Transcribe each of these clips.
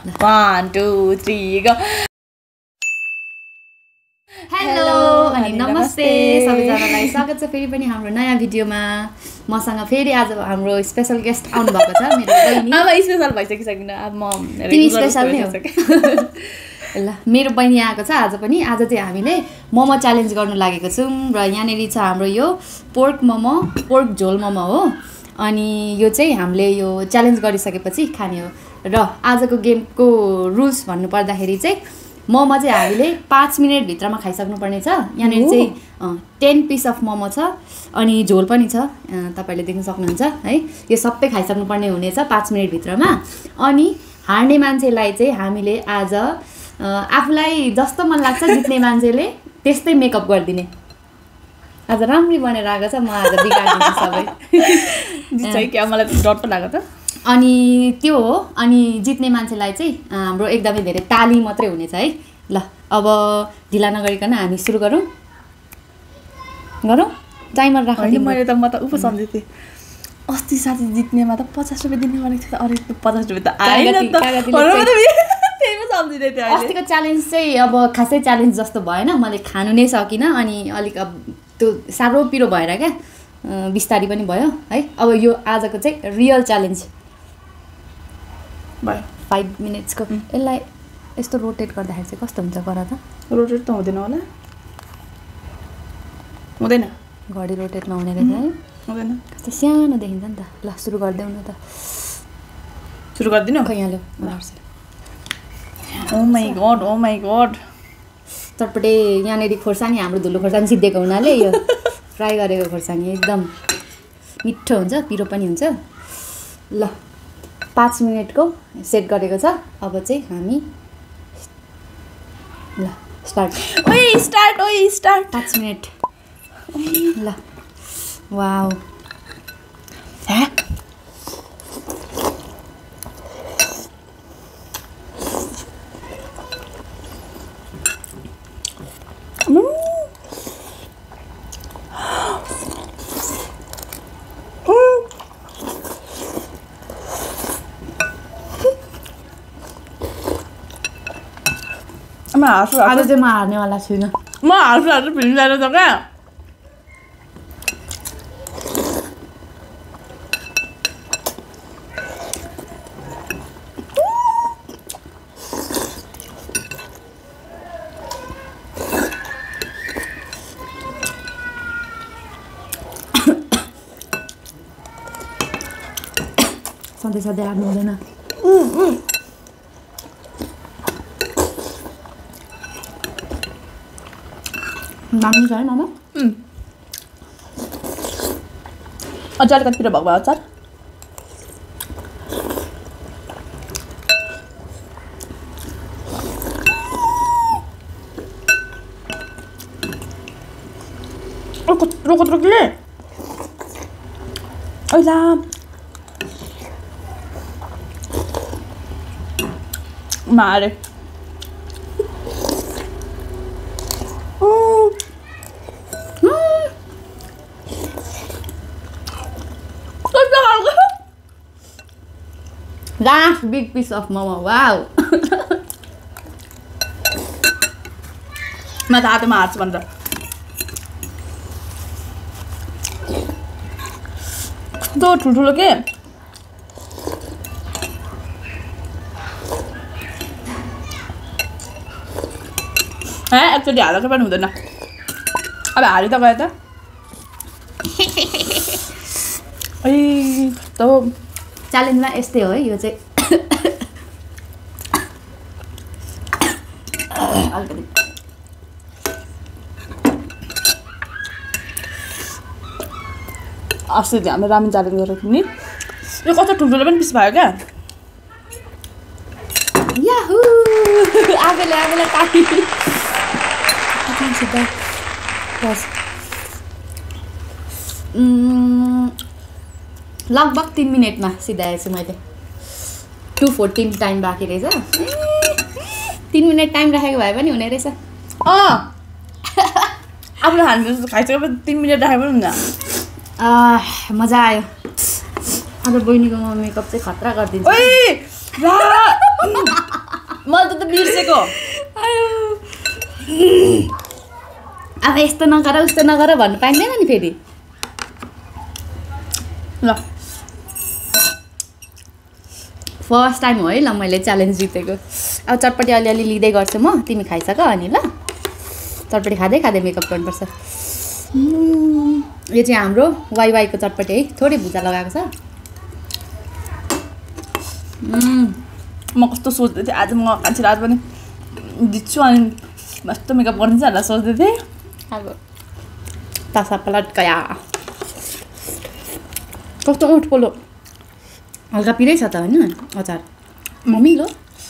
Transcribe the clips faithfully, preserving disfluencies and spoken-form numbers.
one two three go. Hello अनि नमस्ते सबैजनालाई स्वागत छ फेरि पनि हाम्रो नयाँ भिडियोमा मसँग फेरि आज हाम्रो स्पेशल गेस्ट आउनु भएको छ मेरो बहिनी अब स्पेशल भइसकिसकिन अब म तिमी स्पेशल नै हो ल मेरो बहिनी आएको छ आज पनि आज चाहिँ हामीले मोमो च्यालेन्ज गर्न लागेको छौं र यहाँनेरि छ हाम्रो यो पोर्क मोमो पोर्क झोल मोमो हो अनि यो चाहिँ हामीले यो च्यालेन्ज गरिसकेपछि खाने हो र आजको गेमको रुल्स भन्नु पर्दाखेरि चाहिँ मोमो चाहिँ हामीले पाँच मिनेट भित्रमा खाइसक्नु पर्ने छ यहाँनेरि चाहिँ टेन पिस अफ मोमो छ अनि झोल पनि छ तपाईले देख्न सक्नुहुन्छ है यो सबै खाइसक्नु पर्ने हुनेछ पाँच मिनेट भित्रमा अनि हार्ने मान्छेलाई चाहिँ हामीले आज आफुलाई जस्तो मन लाग्छ जित्ने मान्छेले त्यस्तै मेकअप गर्दिने आज राम्ररी बनेर आएको छ म आज बिगार्दिन्छु सबै जित्छ क्या मलाई त डर पो लाग्यो त अनि त्यो हो अनि जित्ने मान्छेलाई चाहिँ हाम्रो एकदमै धेरै ताली मात्रै हुनेछ है ल अब ढिला नगरिकन हामी सुरु गरौँ गरौँ टाइमर राख मैले त म त उप सम्झिथे अस्ति साथी जित्नेमा त पचास रुपैयाँ दिने भनेको थियो अरे पचास रुपैयाँ त आएन त त्यही पो सम्झिँदै थियो अस्तिको च्यालेन्ज चाहिँ अब खासै च्यालेन्ज जस्तो भएन मैले खानु नै सकिनँ अनि अलिक अब त्यो साह्रो पिरो भएर क्या बिस्तारी पनि भयो है अब यो आजको चाहिँ रियल च्यालेन्ज भयो फाइभ मिनट्सको यसलाई यस्तो रोटेट गर्दाखेरि चाहिँ कस्तो हुन्छ गर त रोटेट त हुँदैन होला हुँदैन घडी रोटेट नहुने रहेछ है हुँदैन कस्तो सानो देखिन्छ नि त ल सुरु गरिदेऊ न त सुरु गरिदिनु खै यहाँले oh my god oh my god चटपटे यहाँनेरि खोर्सानी हाम्रो धुलो खोर्सानी सिद्धेको हुनाले यो फ्राई गरेको खोर्सानी एकदम मिठो हुन्छ पिरो पनि हुन्छ ल पाँच मिनटको सेट गरेको छ अब चाहिँ हामी ल स्टार्ट ओइ स्टार्ट ओइ स्टार्ट पाँच मिनट ल वाउ ह्या आज चाहिँ म हार्नेवाला छुइनँ म हार्छु हार्छु फिल्म जानु त क्या सधैँ सधैँ हार्नु हुँदैन माग्नु छ है मामा अझ अलिकति पिरो भएको भए अचार कत्रो कत्रो के ओइला मारे Last big piece of momo. Wow. म त हातमा हार्छु भनेर कस्तो ठुल्ठुलो के है एक्चुअली हालेको पनि हुँदैन अब हारि त गयो त ए कस्तो च्यालेन्जमा यस्तै हो है यो चाहिँ अलिकति अस्ति हामीले रामेन च्यालेन्ज गरेको थियौँ नि यो कस्तो ठुल्ठुलो पनि पिस भयो क्या याहु आफैले आफैलाई ताकी बस लगभग तीन मिनटमा सिधाएछु मैले टू फोर्टीन टाइम बाँकी रहेछ तीन मिनट टाइम राखेको भए पनि हुने रहेछ अँ आफूले खानु खाइसकेपछि तीन मिनट राखे पनि हुन्छ मजा आयो आज बहिनीको मेकअप चाहिँ खतरा गरिदिन्छ ओइ मैले त बिर्सेको अब यस्तो नगर उस्तो नगर भन्नु पाइँदैन नि फेरि ल फर्स्ट टाइम हो है ल मैले च्यालेन्ज जितेको अब चटपटी अलिअलि लिँदै गर्छु म तिमी खाइसक अनि ल चटपटी खाँदै खाँदै मेकअप गर्नुपर्छ यो चाहिँ हाम्रो वाइ वाइको चटपटी है थोरै भुजा लगाएको छ म कस्तो सोच्दै थिएँ आज म कान्छी आज पनि जित्छु अनि मस्तो मेकअप गरिदिन्छ होला सोच्दै थिएँ अब तासा पलट गया कस्तो ओठ पोलो हल्का पिरै छ त होइन अचार मम्मिलो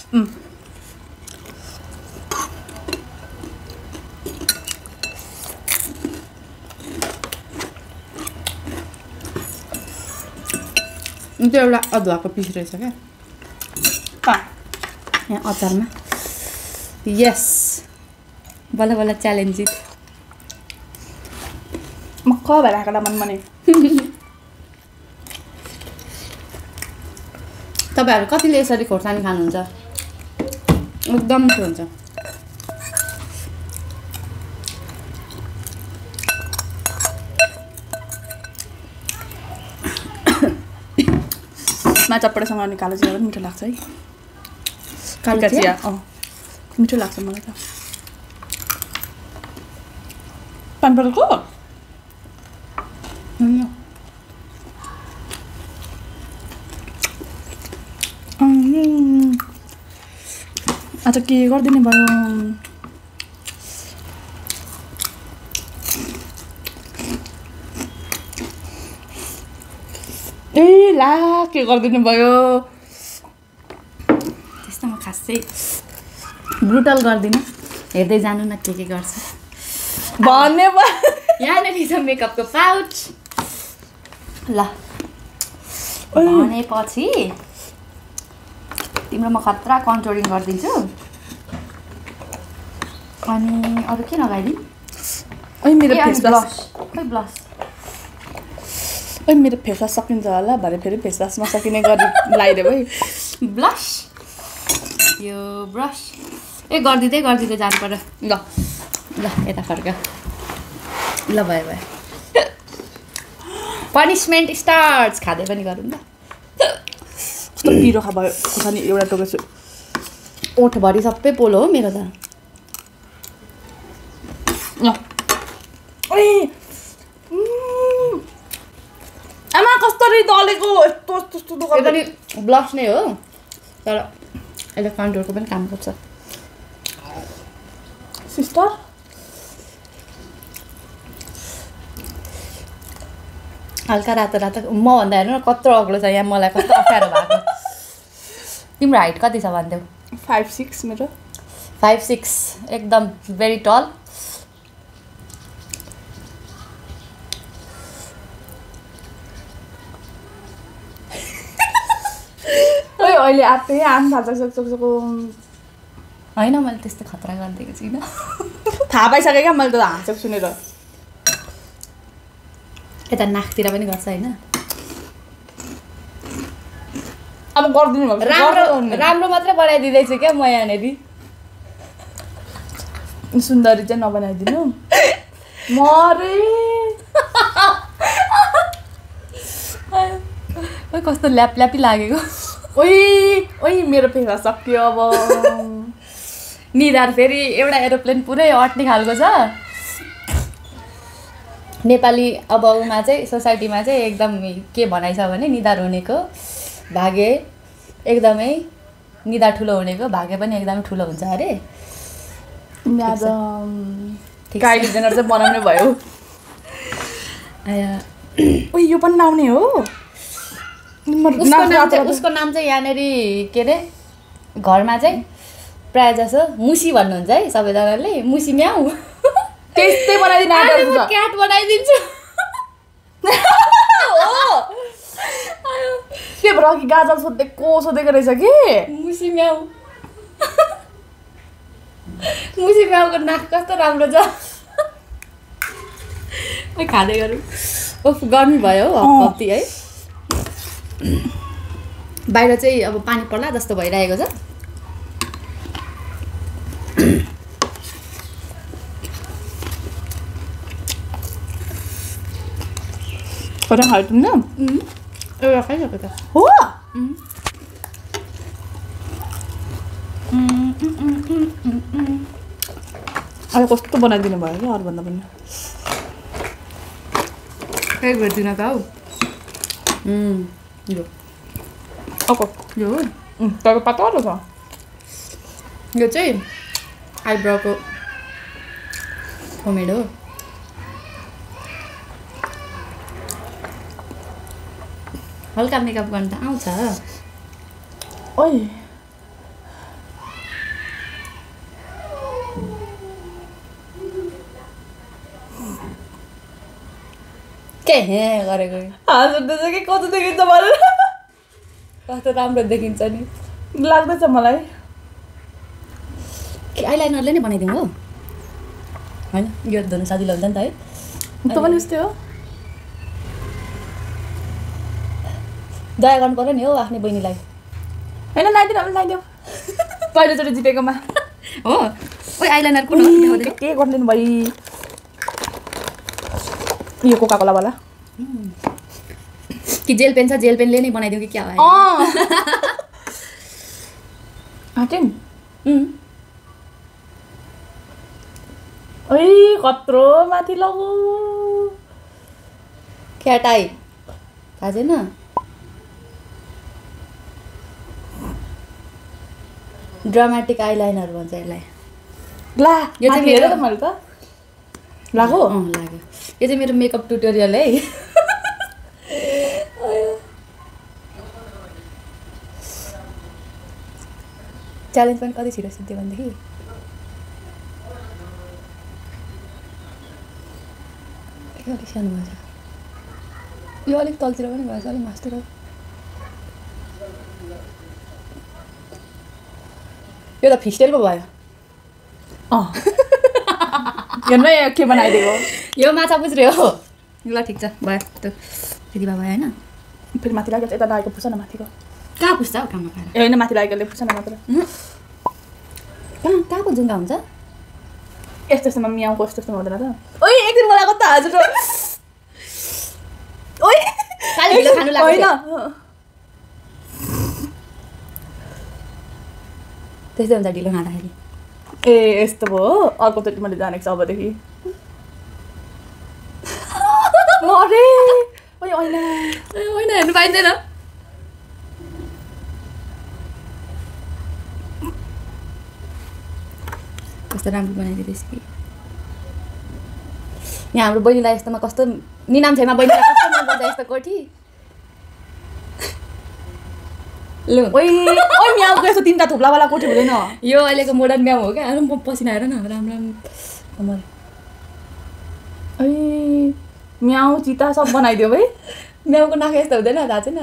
त्यो एउटा अदुवाको पिस रहेछ क्या यहाँ अचारमा यस बल्ल बल्ल च्यालेन्ज जित मक्ख भएर आएको मन मने तपाईँहरू कतिले यसरी खोर्सानी खानुहुन्छ एकदम मिठो हुन्छ मा चटपटेसँग अनि कालो चिया पनि मिठो लाग्छ है कालो चिया अँ मिठो लाग्छ मलाई त पानपलको आज के गरिदिने भयो ए ला के गरिदिनु भयो त्यस्तो म खासै ब्रुटल गर्दिनँ हेर्दै जानु न के के गर्छ भन्ने यहाँनिर छ मेकअपको पाउच ल भनेपछि तिम्रो म खतरा कन्ट्रोलिङ गरिदिन्छु अनि अरू के लगाइदिउँ ओइ मेरो फेस ब्लस खै ब्लस ओइ मेरो फेस वास सकिन्छ होला भरे फेरि फेस वास नसकिने गरी लगाइदियो है ब्लस यो ब्रस ए गरिदिँदै गरिदिँदै जानु पर्यो ल ल यता फर्क ल भयो भयो पनिसमेन्ट स्टार्ट्स खाँदै पनि गरौँ ल कस्तो पिरो खा भयो खोर्सानी एउटा टोकेछु ओठभरि सबै पोलो हो मेरो त ल ओइ आमा कस्तरी दलेको यस्तो यस्तो यस्तो यो पनि ब्लस नै हो तर यसले कन्ट्रोलको पनि काम गर्छ सिस्टर हल्का रातो रातो म भन्दा हेर्नु न कत्रो अग्लो छ यहाँ मलाई कस्तो अप्ठ्यारो भएको तिम्रो हाइट कति छ भनिदेऊ फाइभ सिक्स मेरो फाइभ सिक्स एकदम भेरी टल ओइ अहिले आफै आम थाल्छ सक्छको होइन मैले त्यस्तो खतरा गरिदिएको छुइनँ थाहा पाइसकेँ क्या मैले त हाँसेको सुनेर यता नाकतिर पनि गर्छ होइन अब गरिदिनु भएको राम्रो राम्रो मात्रै बनाइदिँदैछु क्या म यहाँनिर सुन्दरी चाहिँ नबनाइदिनु मरे ओइ कस्तो ल्याप ल्यापी लागेको ओइ ओइ मेरो फेस सक्यो अब निधार फेरि एउटा एरोप्लेन पुरै अट्ने खालको छ नेपाली अब उमा चाहिँ सोसाइटीमा चाहिँ एकदम के भनाइ छ भने निधार हुनेको भाग्य एकदमै निधार ठुलो हुनेको भाग्य पनि एकदमै ठुलो हुन्छ अरे आज काइली जेनर चाहिँ बनाउने भयो ओइ यो पनि लाउने हो उसको नाम चाहिँ उसको नाम चाहिँ यहाँनिर के अरे घरमा चाहिँ प्रायः जसो मुसी भन्नुहुन्छ है सबैजनाले मुसी म्याउ त्यस्तै बनाइदिनु आँटेको छ क्याट बनाइदिन्छु के भएर अघि गाजल सोधेको सोधेको रहेछ कि मुसी म्याउ मुसी म्याउको नाक कस्तो राम्रो छ खाँदै गरौँ ओफ गर्मी भयो हौ हप्ती है बाहिर चाहिँ अब पानी पर्ला जस्तो भइरहेको छ कता खायो तिमीले? एउटा खाइसक्यो त हो अब कस्तो बनाइदिनु भयो क्या अरूभन्दा पनि केही भेट्दिनँ त हौ यो अब यो तर पातलो छ यो चाहिँ आइब्रोको टमेटो हल्का मेकअप गर्नु त आउँछ ओइ के हे गरेको हजुर त के कस्तो देखिन्छ मलाई कस्तो राम्रो देखिन्छ नि लाग्दैछ मलाई के आइलाइनरले नै बनाइदिउँ हो होइन यो धुनु सजिलो हुन्छ नि त है त पनि उस्तै हो दया गर्नु पर्यो नि हो आफ्नै बहिनीलाई होइन लगाइदिनु अब लगाइदेऊ पहिलोचोटि जितेकोमा हो ओइ आइलाइनर कुन हो के गरिदिनु भयो यो कोका कोलावाला कि जेल पेन छ जेल पेनले नै बनाइदिउँ कि क्या हो हाटेन ओइ कत्रो माथि लगु क्याटाई थाहा छैन ड्रामेटिक आइलाइनर भन्छ यसलाई ला यो चाहिँ मेरो त मैले त लाग्यो अँ लाग्यो यो चाहिँ मेरो मेकअप ट्युटोरियल है च्यालेन्ज पनि कति छिटो सिद्धि भनेदेखि अलिक सानो भएछ यो अलिक तलतिर पनि भएछ अलिक मासतिर यो त फिस्टेलको भयो अँ हेर्नु के बनाइदिएको यो माछा पुछ्रे हो ल ठिक छ भयो त्यो त्यति भए भयो होइन फेरि माथि लागेको यता लागेको पुछ न माथिको कहाँ पुस्छ हौ काममा खाएर ए होइन माथि लागेकोले पुछ न मात्र कहाँ कहाँको जुङ्गा हुन्छ यस्तो यस्तोमा मियाउको यस्तो यस्तोमा हुँदैन त ओइ एकदिन मलाई कता हजुर ओइ खाली ढिलो खानु लाग्यो होइन त्यस्तै हुन्छ ढिलो खाँदाखेरि ए यस्तो भयो अर्कोचोटि मैले जानेको छु अबदेखि अरे ओइ होइन होइन हेर्नु पाइँदैन कस्तो राम्रो बनाइदिँदैछ कि यहाँ हाम्रो बहिनीलाई यस्तोमा कस्तो निनाम छैन बहिनीलाई कस्तो मनपर्छ यस्तो कोठी लु ओइ ओइ म्याउको यस्तो तिनवटा थुप्लावाला कोठी हुँदैन यो अहिलेको मोडर्न म्याउ हो क्या म पसिना हेर न राम्रो राम्रो ओइ म्याउ चिता सब बनाइदियो भाइ म्याउको नाक यस्तो हुँदैन थाहा छैन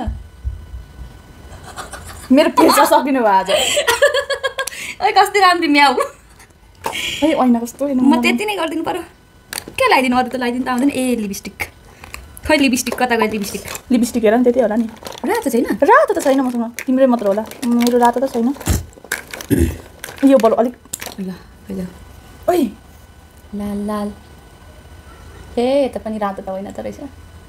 मेरो पेसा सकिनु भयो आज ओइ कस्तो राम्रो म्याउ ओइ ऐना कस्तो म त्यति नै गरिदिनु पर्यो के लगाइदिनु अरू त लगाइदिनु त आउँदैन ए लिपस्टिक खै लिपस्टिक कता गयो लिपस्टिक लिपस्टिक हेर नि त्यति होला नि रातो छैन रातो त छैन मसँग तिम्रै मात्र होला मेरो रातो त छैन यो बरु अलिक ल ल ओइ लाल लाल ए यता पनि रातो त होइन त रहेछ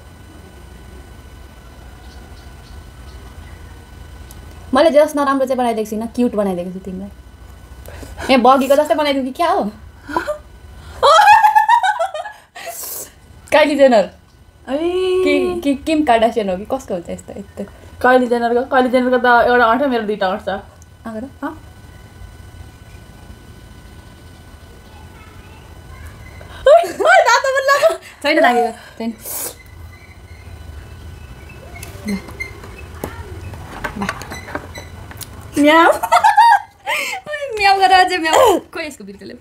मैले जस नराम्रो चाहिँ बनाइदिएको छुइनँ क्युट बनाइदिएको छु तिमीलाई ए बगीको जस्तै बनाइदिउँ कि क्या हो काइली जेनर कि कि किम कार्डासियन हो कि कसको हुन्छ यस्तो यस्तो काइली जेनरको काइली जेनरको त एउटा आँट मेरो दुईवटा आँट छ आएर छैन लागेको छैन म्याउ म्याउ गरेर अझै म्याउ खोइ यसको बिर्कोले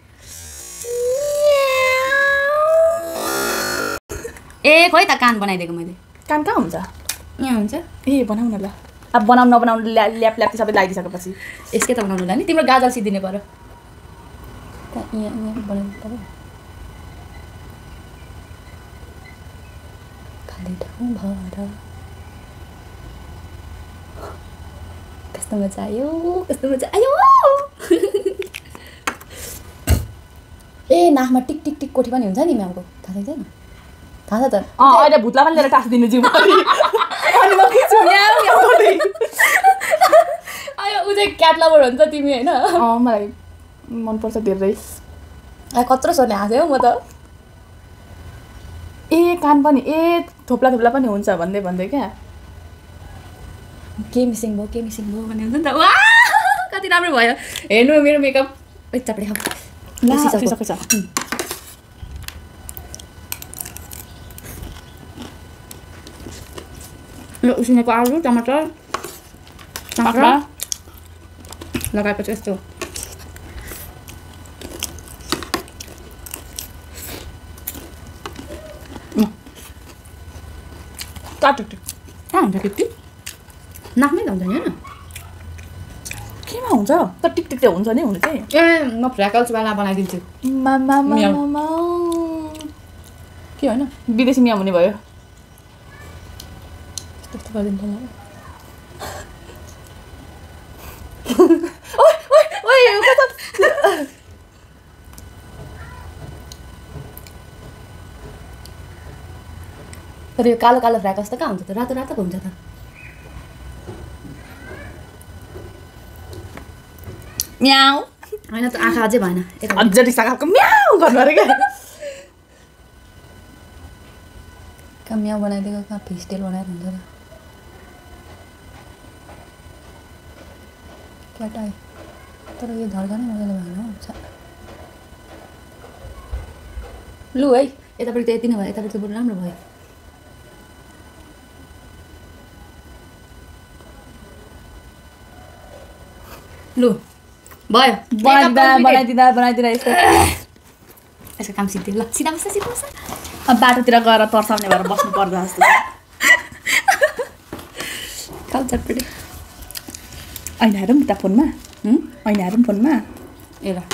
ए खोइ त कान बनाइदिएको मैले कान कहाँ हुन्छ यहाँ हुन्छ ए बनाऊ न ल अब बनाउनु नबनाउनु ल्या ल्याप ल्याप सबै लगाइदिइसकेपछि यसकै त बनाउनु होला नि तिम्रो गाजल सिद्धिने पर्यो यहाँ यहाँ बनाउनु पर्यो खाली ठाउँ भएर कस्तो मजा आयो कस्तो मजा आयो ए नाकमा टिक टिक टिक कोठी पनि हुन्छ नि म्याउको थाहा छैन थाहा छ त अँ अहिले भुत्ला पनि लिएर टाँसिदिनु जिउभरि अनि म खिच्छु म्याउ म्याउ गर्दै आयो उ चाहिँ क्याट लभर हो नि त तिमी होइन अँ मलाई मनपर्छ धेरै कत्रो सोर्ने हाँस्यो म त ए कान पनि ए थोप्ला थोप्ला पनि हुन्छ भन्दै भन्दै क्या के मिसिङ भयो के मिसिङ भयो भन्ने हुन्छ नि त वा कति राम्रो भयो हेर्नु मेरो मेकअप एकचोटि खाऊ ल सकिसकेछ यो उसिनेको आलु टमाटर टमाटर लगाएपछि यस्तो काट कहाँ हुन्छ टिक टिक नाक्नै त हुन्छ नि होइन केमा हुन्छ त टिक टिक चाहिँ हुन्छ नि हुनु चाहिँ ए म फ्र्याकल्स वाला बनाइदिन्छु मामा मामा के होइन विदेशी मिया हुने भयो त्यस्तो गरिदिनु पर्ला ओइ ओइ ओइ कता तर यो कालो कालो फ्र्याकल्स त कहाँ हुन्छ त रातो रातो हुन्छ त म्याउ होइन त आँखा अझै भएन अझ रिसाको म्याउ गर्नु अरे क्या कहाँ म्याउ बनाइदिएको कहाँ फिस्टेल बनाएर हुन्छ र क्याट आयो तर यो धर्का नै मजाले भएन हो लु है यतापट्टि त यति नै भयो यतापट्टि त बरु राम्रो भयो लु भयो बनाइदिँदा बनाइदिँदा बनाइदिँदा यस्तो यसको काम सिद्धि ल सिधा बस्छ सिधा बस्छ अब बाटोतिर गएर तर्साउने भएर बस्नु पर्दा जस्तो काल चटपटे ऐना हेरौँ त फोनमा ऐना हेरौँ फोनमा ए ल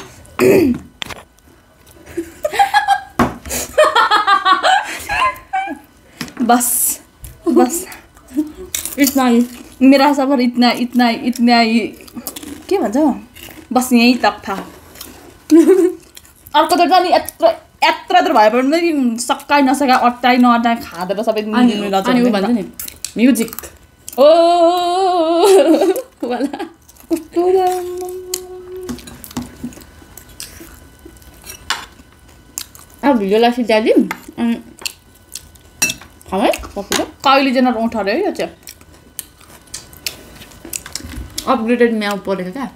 बस बस इतना ही मेरा सफर इतना इतना इतना ही के भन्छ बस यहीँ तक था अर्को त नि यत्रो यत्रो यत्रो भए पनि सक्काइ नसकाइ अट्टाइ नअट्टाइ खाँदैन सबै भन्छ नि म्युजिक ओ वाला कस्तो अब भिडियोलाई सिधाइदिउँ अनि खाउँ है पप्पी कहिले जेनर उठ अरे यो चाहिँ अपग्रेडेड म्याउ परेको क्या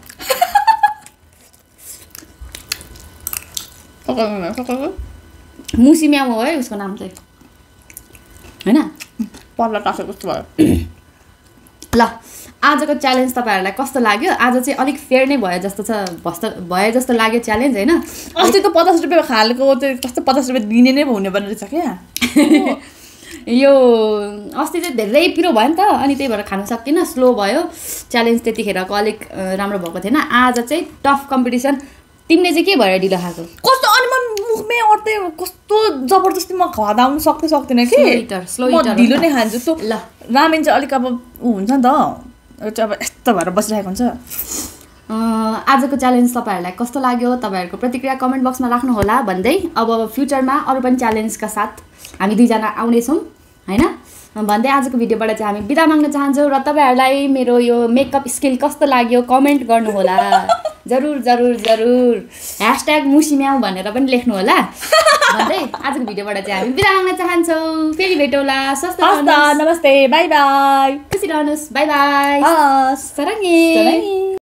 मुसी म्याउ हो है उसको नाम चाहिँ होइन पर्ला टाँसेको जस्तो भयो ल आजको च्यालेन्ज तपाईँहरूलाई कस्तो लाग्यो आज चाहिँ अलिक फेयर नै भयो जस्तो छ भस्त भयो जस्तो लाग्यो च्यालेन्ज होइन अस्ति त पचास रुपियाँ खालको चाहिँ कस्तो पचास रुपियाँ दिने नै हुने पर्ने रहेछ क्या यो अस्ति चाहिँ धेरै पिरो भयो नि त अनि त्यही भएर खानु सकिनँ स्लो भयो च्यालेन्ज त्यतिखेरको अलिक राम्रो भएको थिएन आज चाहिँ टफ कम्पिटिसन तिमीले चाहिँ के भएर ढिलो खाएको कस्तो अनि म मुखमै अट्दै कस्तो जबरजस्ती म खदाउनु सक्दै सक्दिनँ कि स्लो म ढिलो नै खान्छु त्यो ल रामेन चाहिँ अलिक अब ऊ हुन्छ नि त चाहिँ अब यस्तो भएर बसिरहेको हुन्छ आजको च्यालेन्ज तपाईँहरूलाई कस्तो लाग्यो तपाईँहरूको प्रतिक्रिया कमेन्ट बक्समा राख्नुहोला भन्दै अब फ्युचरमा अरू पनि च्यालेन्जका साथ हामी दुईजना आउनेछौँ होइन भन्दै आजको भिडियोबाट चाहिँ हामी बिदा माग्न चाहन्छौँ र तपाईँहरूलाई मेरो यो मेकअप स्किल कस्तो लाग्यो कमेन्ट गर्नुहोला जरुर जरुर जरुर ह्यासट्याग मुसिम्याउ भनेर पनि लेख्नु होला भन्दै आजको भिडियोबाट चाहिँ हामी बिदा माग्न चाहन्छौँ फेरि भेटौँला स्वस्थ नमस्ते बाई बाई खुसी रहनुहोस् बाई बाई हस् सरङ्गे